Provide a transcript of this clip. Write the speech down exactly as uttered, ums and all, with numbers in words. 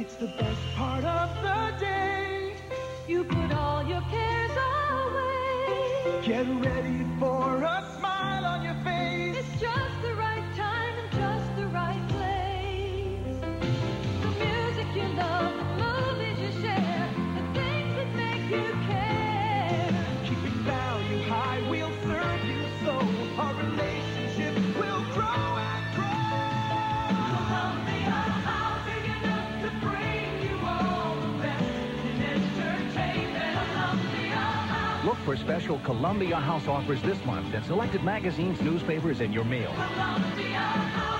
It's the best part of the day. You put all your cares away. Get ready for a smile on your face. It's just the right time and just the right place. The music you love, the movies you share, the things that make you care. Keeping value high, we'll serve you so. Our relationship will grow and grow. Columbia House, big enough to bring you all the best in entertainment. Columbia House. Look for special Columbia House offers this month in selected magazines, newspapers, and your mail. Columbia House.